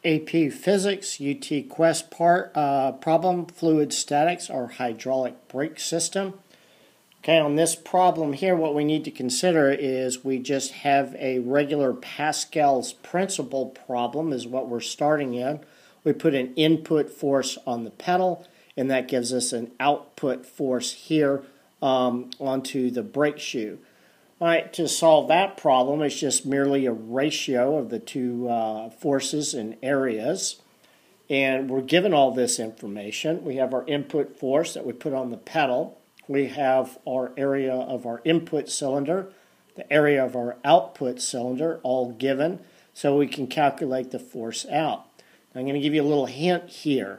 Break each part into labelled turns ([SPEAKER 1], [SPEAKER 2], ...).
[SPEAKER 1] AP Physics, UT Quest problem, fluid statics or hydraulic brake system. Okay, on this problem here, what we need to consider is we just have a regular Pascal's principle problem is what we're starting in. We put an input force on the pedal, and that gives us an output force here onto the brake shoe. All right, to solve that problem, it's just merely a ratio of the two forces and areas. And we're given all this information. We have our input force that we put on the pedal. We have our area of our input cylinder, the area of our output cylinder, all given, so we can calculate the force out. I'm going to give you a little hint here.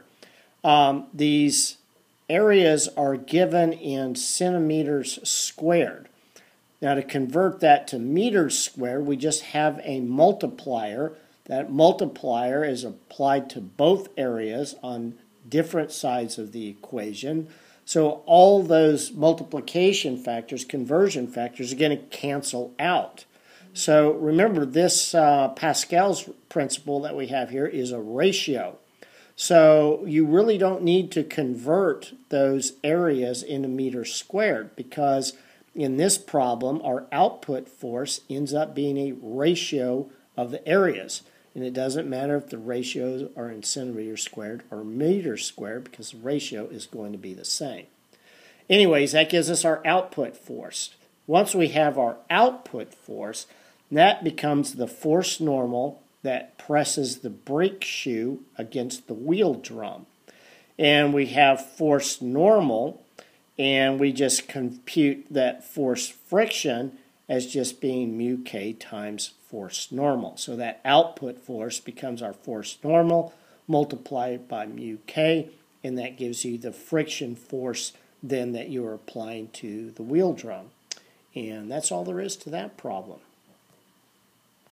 [SPEAKER 1] These areas are given in centimeters squared. Now, to convert that to meters squared, we just have a multiplier. That multiplier is applied to both areas on different sides of the equation. So all those multiplication factors, conversion factors, are going to cancel out. So remember, this Pascal's principle that we have here is a ratio. So you really don't need to convert those areas into meters squared, because in this problem, our output force ends up being a ratio of the areas. And it doesn't matter if the ratios are in centimeters squared or meters squared, because the ratio is going to be the same. Anyways, that gives us our output force. Once we have our output force, that becomes the force normal that presses the brake shoe against the wheel drum. And we have force normal, and we just compute that force friction as just being mu k times force normal. So that output force becomes our force normal multiplied by mu k, and that gives you the friction force then that you are applying to the wheel drum. And that's all there is to that problem.